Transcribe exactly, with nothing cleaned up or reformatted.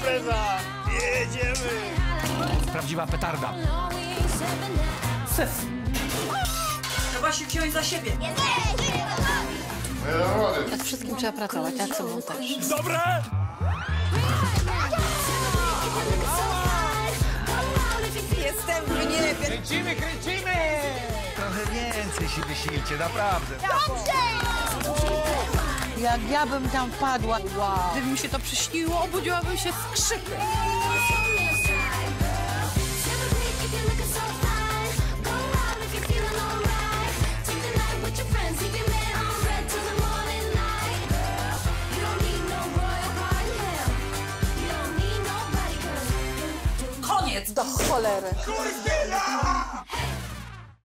impreza! Jedziemy! Prawdziwa petarda. Trzeba się wziąć za siebie. Nad wszystkim trzeba pracować, tak sobą też. Dobre! Jestem w niebie. Kręcimy, kręcimy! Trochę więcej się wysilcie, naprawdę. Jak ja bym tam padła, wow. Gdyby mi się to przyśniło, obudziłabym się z krzykiem. Koniec! Do cholery. Kurde!